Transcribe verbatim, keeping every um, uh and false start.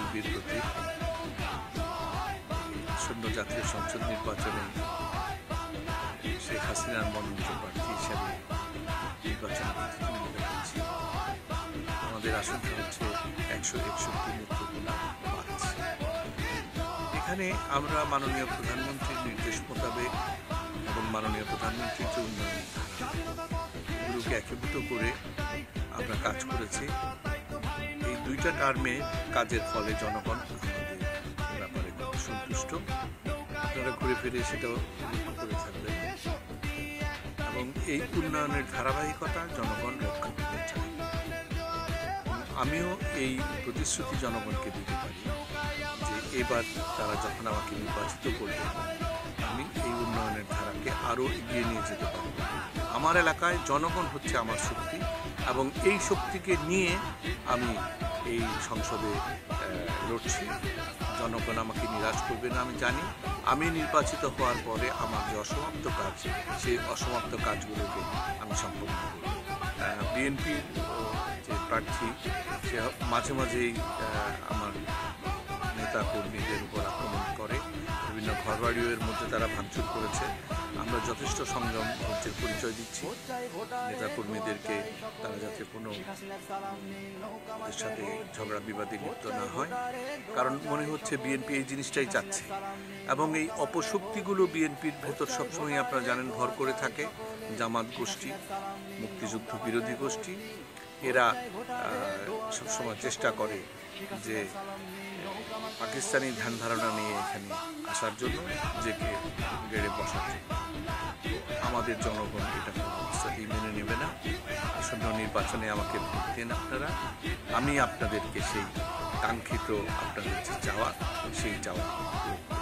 বিএনপির প্রতি আসন্ন জাতীয় সংসদ নির্বাচনে শেখ হাসিনার মনোনীত প্রার্থী হিসাবে নির্বাচন করছি। আমাদের আসনটা হচ্ছে একশো একষট্টি নেত্রকোনা পাঁচ। এখানে আমরা মাননীয় প্রধানমন্ত্রীর নির্দেশ মোতাবেক এবং মাননীয় প্রধানমন্ত্রীর যে উন্নয়ন এগুলোকে একীভূত করে আমরা কাজ করেছি। এই দুইটা টার্মে কাজের ফলে জনগণ আমাদের ব্যাপারে খুব সন্তুষ্ট। আপনারা ঘুরে ফিরে সেটাও লক্ষ্য করে থাকবেন এবং এই উন্নয়নের ধারাবাহিকতা জনগণ রক্ষা করতে চায়। আমিও এই প্রতিশ্রুতি জনগণকে দিতে পারি যে এবার তারা যখন আমাকে নির্বাচিত করবে আমি এই উন্নয়নের ধারাকে আরও এগিয়ে নিয়ে যেতে পারব। আমার এলাকায় জনগণ হচ্ছে আমার শক্তি এবং এই শক্তিকে নিয়ে আমি এই সংসদে লড়ছি। জনগণ আমাকে নিরাশ করবে না আমি জানি। আমি নির্বাচিত হওয়ার পরে আমার যে অসমাপ্ত কাজ সেই অসমাপ্ত কাজগুলোকে আমি সম্পন্ন করব। বিএনপির যে প্রার্থী সে মাঝে মাঝেই আমার নেতা কর্মীদের উপর আক্রমণ করে, বিভিন্ন ঘরবাড়ির মধ্যে তারা ভাঙচুর করেছে। আমরা যথেষ্ট সংযম ধৈর্যের পরিচয় দিচ্ছি নেতা কর্মীদেরকে, তারা যাতে কোনো ওদের সাথে ঝগড়া বিবাদে লিপ্ত না হয়, কারণ মনে হচ্ছে বিএনপি এই জিনিসটাই চাচ্ছে। এবং এই অপশক্তিগুলো বিএনপির ভেতর সবসময় আপনারা জানেন ভর করে থাকে। জামাত গোষ্ঠী, মুক্তিযুদ্ধ বিরোধী গোষ্ঠী, এরা সবসময় চেষ্টা করে যে পাকিস্তানি ধ্যান ধারণা নিয়ে এখানে আসার জন্য, নিজেকে গেড়ে বসার জন্য। আমাদের জনগণ এটা কোনো অবস্থাতেই মেনে নেবে না। আসন্ন নির্বাচনে আমাকে ভোট দেন আপনারা, আমি আপনাদেরকে সেই কাঙ্ক্ষিত আপনাদের যে চাওয়া সেই চাওয়া